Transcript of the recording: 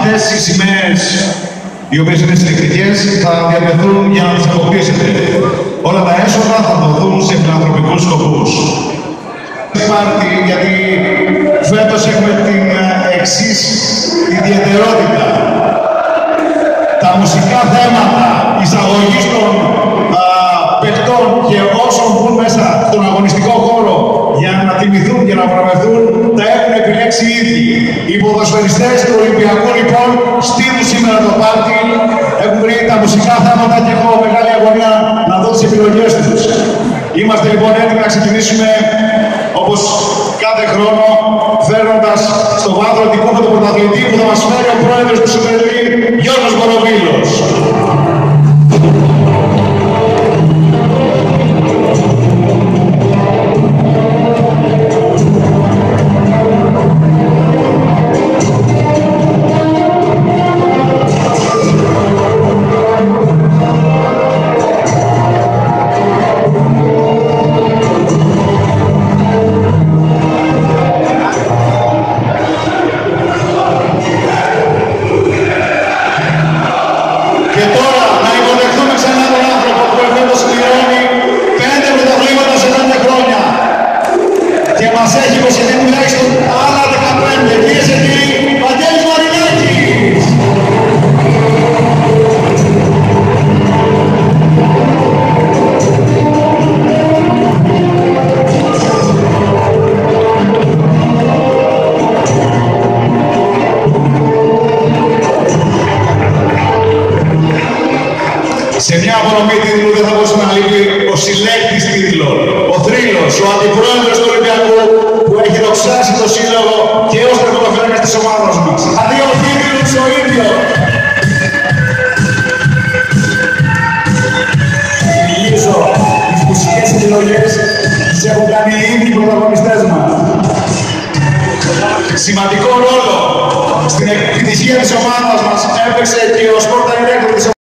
Αυτές οι σημαίες, οι οποίες είναι συλλεκτικές, θα διατεθούν για να τις αποκτήσετε. Όλα τα έσοδα θα δοθούν σε φιλανθρωπικούς σκοπούς. Πάρτι, γιατί φέτος έχουμε την εξής ιδιαιτερότητα. Τα μουσικά θέματα εισαγωγής των παιχτών και όσων βγουν μέσα στον αγωνιστικό χώρο για να τιμηθούν και να βραβευτούν, τα έχουν επιλέξει ήδη. Οι ποδοσφαιριστές του Ολυμπιακού λοιπόν στείλουν σήμερα το πάρτι, έχουν βρει τα μουσικά θέματα και έχω μεγάλη αγωνία να δω τις επιλογές τους. Είμαστε λοιπόν έτοιμοι να ξεκινήσουμε όπως κάθε χρόνο, φέρνοντας στο βάθρο την κούπα του πρωταθλητή που θα μας φέρει ο πρόεδρος του Super League, Γιώργος Μποροβίλος. Και τώρα να υποδεχθούμε ξανά τον άνθρωπο που εφέτος πληρώνει 5 πρωταθλήματα σε 5 χρόνια και μας έχει υποσχεθεί τουλάχιστον άλλα 15. Κυρίες και κύριοι, Βαγγέλης Μαρινάκης! Σε μια απονομή τίτλου δεν θα μπορούσε να λείπει ο συλλέκτης τίτλων, ο θρύλος, ο αντιπρόεδρος του Ολυμπιακού που έχει δοξάσει το σύλλογο και ως τερματοφύλακας της ομάδας μας. Δύο τίτλους ο ίδιος. Θυμίζω τις μουσικές επιλογές τις έχουν κάνει ήδη οι πρωταγωνιστές μας. Σημαντικό ρόλο στην επιτυχία της ομάδας μας έπαιξε και ο sport director της